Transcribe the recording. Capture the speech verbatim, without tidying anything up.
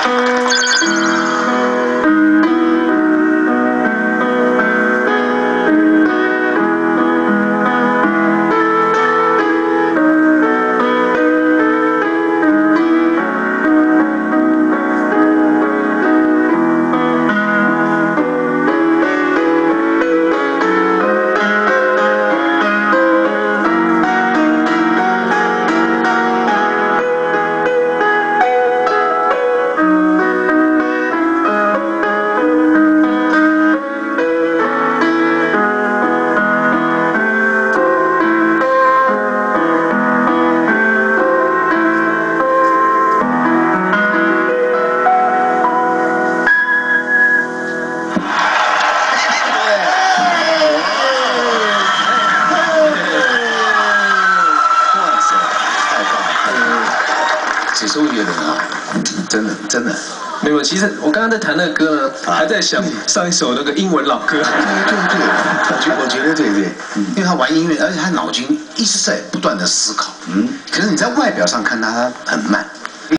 只是乐人啊，真的真的。 没有，其实我刚刚在弹那个歌呢，还在想上一首那个英文老歌。 对对对，我觉我觉得对对，因为他玩音乐，而且他脑筋一直在不断的思考。嗯，可是你在外表上看他很慢。